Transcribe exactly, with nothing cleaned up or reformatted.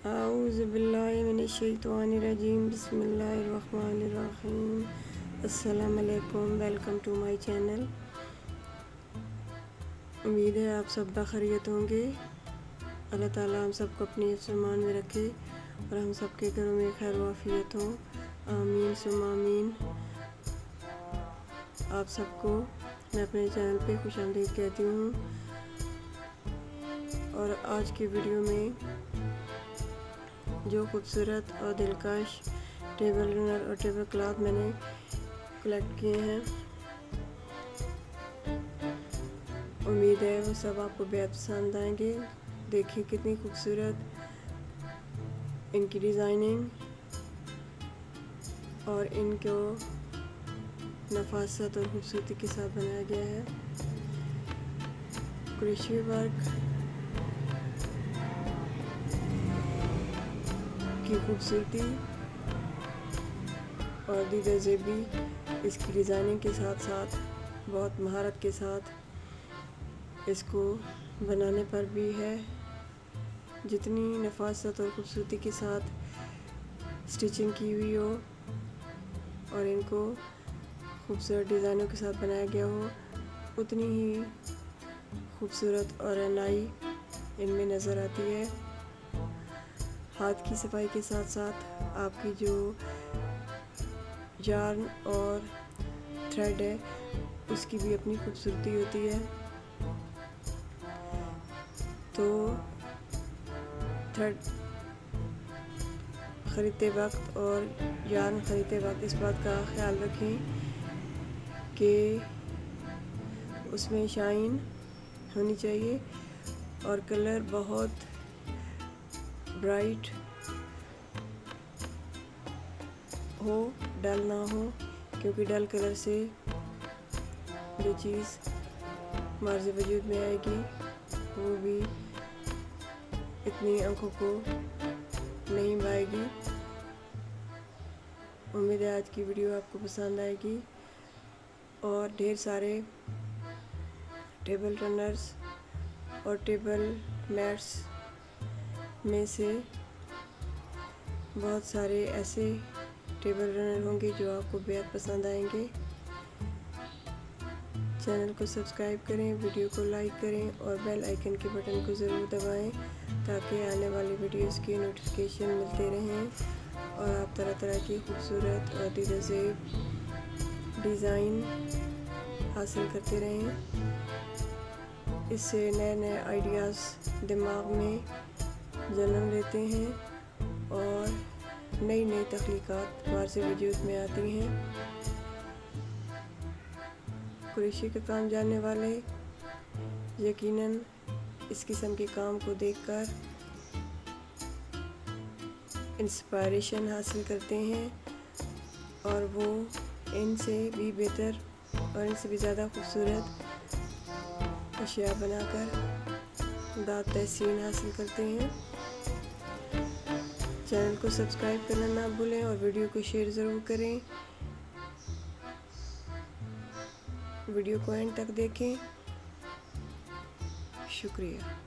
औज़ु बिल्लाहि मिनश्शैतानिर्रजीम बिस्मिल्लाहिर्रहमानिर्रहीम। अस्सलाम वालेकुम, वेलकम टू माय चैनल। उम्मीद है आप सब बखैरियत होंगे। अल्लाह ताला हम सबको अपनी हिफ्ज़-ए-मान में रखे और हम सबके घरों में खैर वाफियत हो। आमीन सुम्मा आमीन। आप सबको मैं अपने चैनल पे खुशामदीद कहती हूँ। और आज की वीडियो में जो खूबसूरत और दिलकश टेबल रनर और टेबल क्लॉथ मैंने कलेक्ट किए हैं, उम्मीद है वो सब आपको बेहद पसंद आएंगे। देखिए कितनी खूबसूरत इनकी डिज़ाइनिंग और इनको नफासत और खूबसूरती के साथ बनाया गया है। क्रोशिया वर्क की खूबसूरती और दीगर जेबी इसकी डिज़ाइनिंग के साथ साथ बहुत महारत के साथ इसको बनाने पर भी है। जितनी नफासत और खूबसूरती के साथ स्टिचिंग की हुई हो और इनको खूबसूरत डिज़ाइनों के साथ बनाया गया हो, उतनी ही खूबसूरत और रंगाई इनमें नज़र आती है। हाथ की सफाई के साथ साथ आपकी जो यार्न और थ्रेड है उसकी भी अपनी खूबसूरती होती है। तो थ्रेड ख़रीदते वक्त और यार्न ख़रीदते वक्त इस बात का ख्याल रखें कि उसमें शाइन होनी चाहिए और कलर बहुत ब्राइट हो, डल ना हो, क्योंकि डल कलर से जो चीज़ हमारे वजूद में आएगी वो भी इतनी आँखों को नहीं भाएगी। उम्मीद है आज की वीडियो आपको पसंद आएगी और ढेर सारे टेबल रनर्स और टेबल मैट्स में से बहुत सारे ऐसे टेबल रनर होंगे जो आपको बेहद पसंद आएंगे। चैनल को सब्सक्राइब करें, वीडियो को लाइक करें और बेल आइकन के बटन को ज़रूर दबाएं ताकि आने वाली वीडियोस की नोटिफिकेशन मिलते रहें और आप तरह तरह की खूबसूरत और दीदार डिज़ाइन हासिल करते रहें। इससे नए नए आइडियाज़ दिमाग में जन्म लेते हैं और नई नई तख्लीक़ात हमारे से वजूद में आती हैं। क्रोशिया का काम जानने वाले यकीनन इस किस्म के काम को देखकर इंस्पायरेशन हासिल करते हैं और वो इनसे भी बेहतर और इनसे भी ज़्यादा खूबसूरत अशिया बनाकर दाद तहसीन हासिल करते हैं। चैनल को सब्सक्राइब करना ना भूलें और वीडियो को शेयर ज़रूर करें। वीडियो को एंड तक देखें। शुक्रिया।